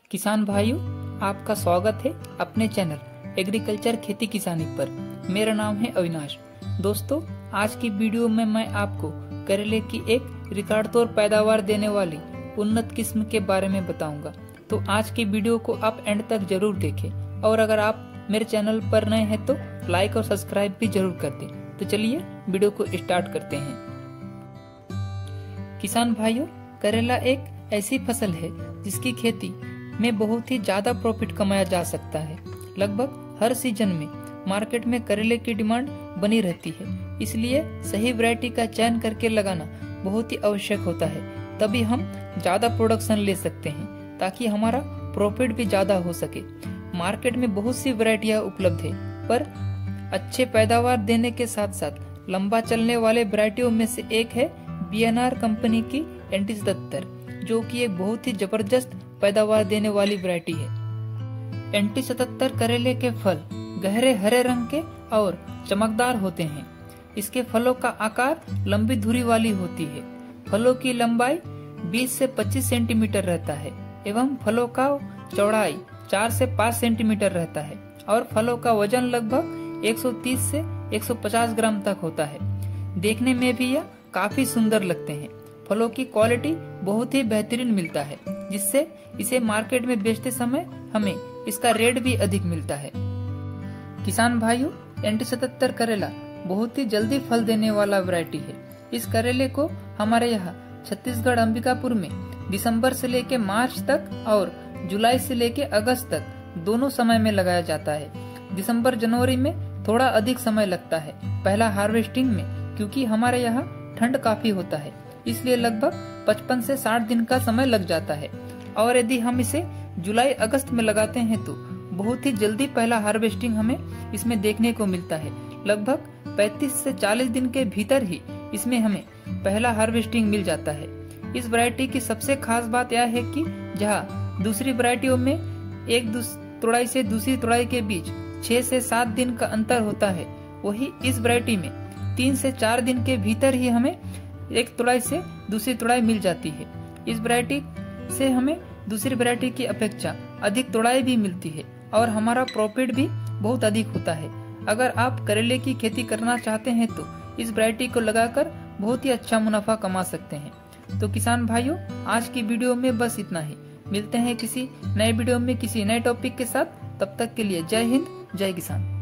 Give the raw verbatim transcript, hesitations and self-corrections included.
किसान भाइयों, आपका स्वागत है अपने चैनल एग्रीकल्चर खेती किसानी पर। मेरा नाम है अविनाश। दोस्तों, आज की वीडियो में मैं आपको करेले की एक रिकॉर्ड तोड़ पैदावार देने वाली उन्नत किस्म के बारे में बताऊंगा। तो आज की वीडियो को आप एंड तक जरूर देखें और अगर आप मेरे चैनल पर नए हैं तो लाइक और सब्सक्राइब भी जरूर कर दें। तो चलिए वीडियो को स्टार्ट करते हैं। किसान भाइयों, करेला एक ऐसी फसल है जिसकी खेती में बहुत ही ज्यादा प्रॉफिट कमाया जा सकता है। लगभग हर सीजन में मार्केट में करेले की डिमांड बनी रहती है, इसलिए सही वैरायटी का चयन करके लगाना बहुत ही आवश्यक होता है। तभी हम ज्यादा प्रोडक्शन ले सकते हैं ताकि हमारा प्रॉफिट भी ज्यादा हो सके। मार्केट में बहुत सी वैरायटियां उपलब्ध है, पर अच्छे पैदावार देने के साथ साथ लंबा चलने वाले वैरायटियों में से एक है बी एन आर कंपनी की एंटी सतहत्तर, जो कि एक बहुत ही जबरदस्त पैदावार देने वाली वैरायटी है। एंटी सतहत्तर करेले के फल गहरे हरे रंग के और चमकदार होते हैं। इसके फलों का आकार लंबी धुरी वाली होती है। फलों की लंबाई बीस से पच्चीस सेंटीमीटर रहता है एवं फलों का चौड़ाई चार से पाँच सेंटीमीटर रहता है और फलों का वजन लगभग एक सौ तीस से एक सौ पचास ग्राम तक होता है। देखने में भी यह काफी सुंदर लगते हैं। फलों की क्वालिटी बहुत ही बेहतरीन मिलता है, जिससे इसे मार्केट में बेचते समय हमें इसका रेट भी अधिक मिलता है। किसान भाइयों, एंटी सतहत्तर करेला बहुत ही जल्दी फल देने वाला वैरायटी है। इस करेले को हमारे यहाँ छत्तीसगढ़ अंबिकापुर में दिसंबर से लेके मार्च तक और जुलाई से लेके अगस्त तक दोनों समय में लगाया जाता है। दिसंबर जनवरी में थोड़ा अधिक समय लगता है पहला हार्वेस्टिंग में, क्योंकि हमारे यहाँ ठंड काफी होता है, इसलिए लगभग पचपन से साठ दिन का समय लग जाता है। और यदि हम इसे जुलाई अगस्त में लगाते हैं तो बहुत ही जल्दी पहला हार्वेस्टिंग हमें इसमें देखने को मिलता है। लगभग पैंतीस से चालीस दिन के भीतर ही इसमें हमें पहला हार्वेस्टिंग मिल जाता है। इस वैरायटी की सबसे खास बात यह है कि जहाँ दूसरी वैरायटियों में एक तोड़ाई से दूसरी तोड़ाई के बीच छह से सात दिन का अंतर होता है, वही इस वैरायटी में तीन से चार दिन के भीतर ही हमें एक तोड़ाई से दूसरी तोड़ाई मिल जाती है। इस वैरायटी से हमें दूसरी वैरायटी की अपेक्षा अधिक तोड़ाई भी मिलती है और हमारा प्रॉफिट भी बहुत अधिक होता है। अगर आप करेले की खेती करना चाहते हैं तो इस वैरायटी को लगाकर बहुत ही अच्छा मुनाफा कमा सकते हैं। तो किसान भाइयों, आज की वीडियो में बस इतना ही। मिलते हैं किसी नए वीडियो में किसी नए टॉपिक के साथ। तब तक के लिए जय हिंद, जय किसान।